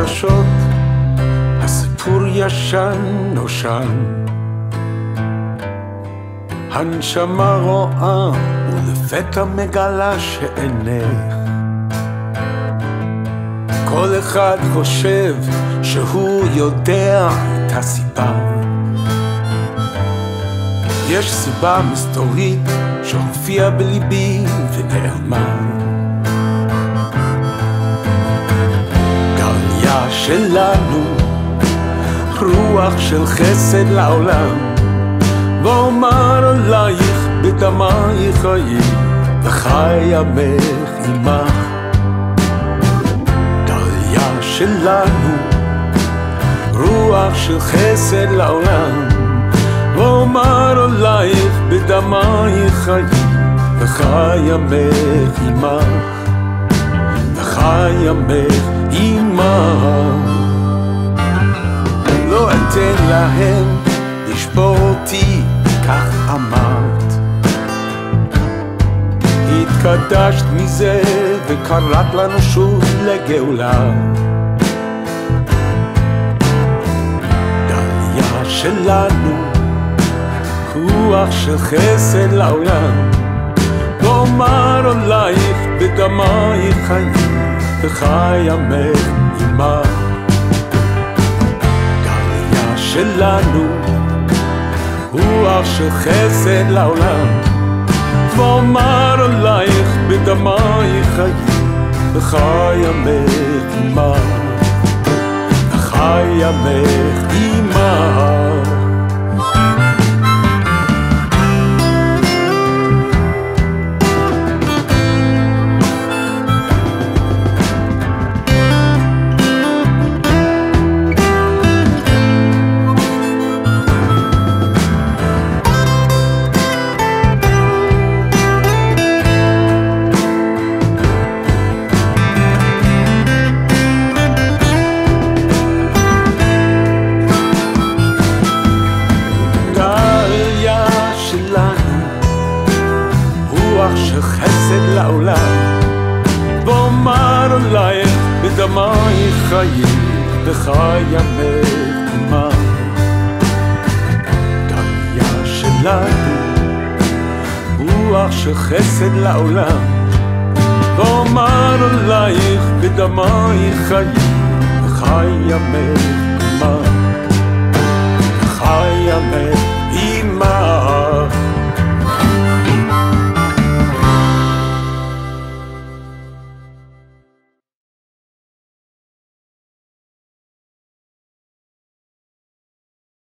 חדשות, הסיפור ישן נושן. הנשמה רואה ולפתע מגלה שעינך. כל אחד חושב שהוא יודע את הסיבה. יש סיבה מסתורית שהופיעה בליבי ונעלמה. גליה שלנו, רוח של חסד לעולם, ואומר עלייך בדמייך חיי, וחי ימך עמך. גליה שלנו, רוח של חסד לעולם, ואומר עלייך בדמייך חיי, וחי ימך עמך, וחי ימך עמך. לא אתן להם לשבור אותי, כך אמרת. התקדשת מזה וקראת לנו שוב לגאולה. גליה שלנו, רוח של חסד לעולם, ואומר עלייך בדמייך חיי, וחי ימך עמך. גליה שלנו, רוח של חסד לעולם, ואומר עלייך בדמייך חיי, וחי ימך עמך, וחי ימך עמך. של חסד לעולם, ואומר עלייך בדמייך חיי, וחי ימך עמך. גליה שלנו, רוח של חסד לעולם, ואומר עלייך בדמייך חיי, וחי ימך עמך.